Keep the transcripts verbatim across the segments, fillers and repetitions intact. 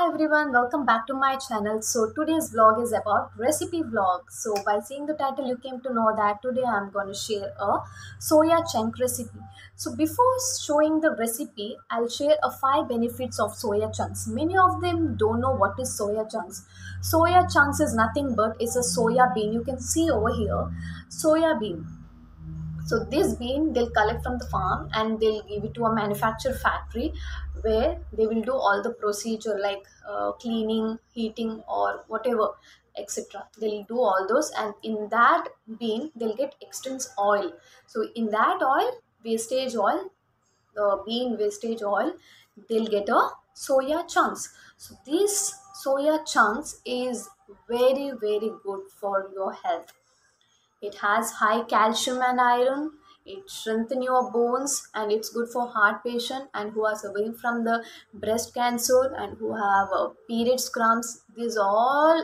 everyone, welcome back to my channel. So today's vlog is about recipe vlog. So by seeing the title you came to know that today I'm going to share a soya chunk recipe. So before showing the recipe, I'll share a five benefits of soya chunks. Many of them don't know what is soya chunks. Soya chunks is nothing but it's a soya bean. You can see over here soya bean. So this bean they'll collect from the farm and they'll give it to a manufacture factory where they will do all the procedure like uh, cleaning, heating or whatever, etc. They'll do all those, and in that bean they'll get extends oil. So in that oil, wastage oil, the bean wastage oil, they'll get a soya chunks. So this soya chunks is very very good for your health. It has high calcium and iron. It strengthens your bones and it's good for heart patient and who are suffering from the breast cancer and who have uh, period cramps. These all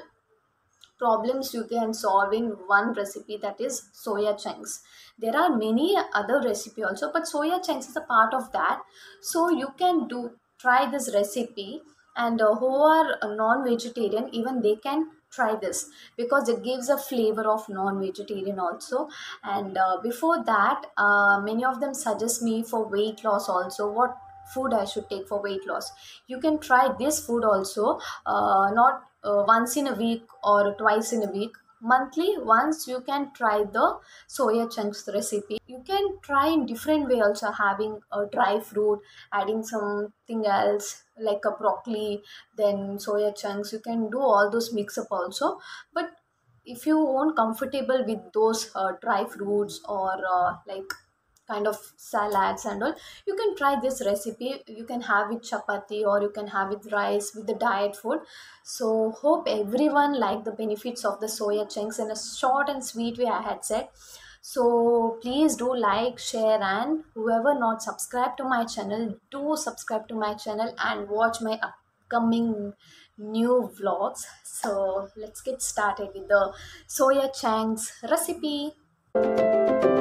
problems you can solve in one recipe, that is soya chunks. There are many other recipe also, but soya chunks is a part of that. So you can do try this recipe, and uh, who are uh, non-vegetarian, even they can try this because it gives a flavor of non-vegetarian also. And uh, before that, uh, many of them suggest me for weight loss also, what food I should take for weight loss. You can try this food also, uh, not uh, once in a week or twice in a week. Monthly once you can try the soya chunks recipe. You can try in different way also, having a dry fruit, adding something else like a broccoli, then soya chunks. You can do all those mix up also. But if you won't comfortable with those uh, dry fruits or uh, like kind of salads and all, you can try this recipe. You can have with chapati or you can have with rice with the diet food. So hope everyone like the benefits of the soya chunks in a short and sweet way I had said. So please do like, share, and whoever not subscribe to my channel, do subscribe to my channel and watch my upcoming new vlogs. So let's get started with the soya chunks recipe.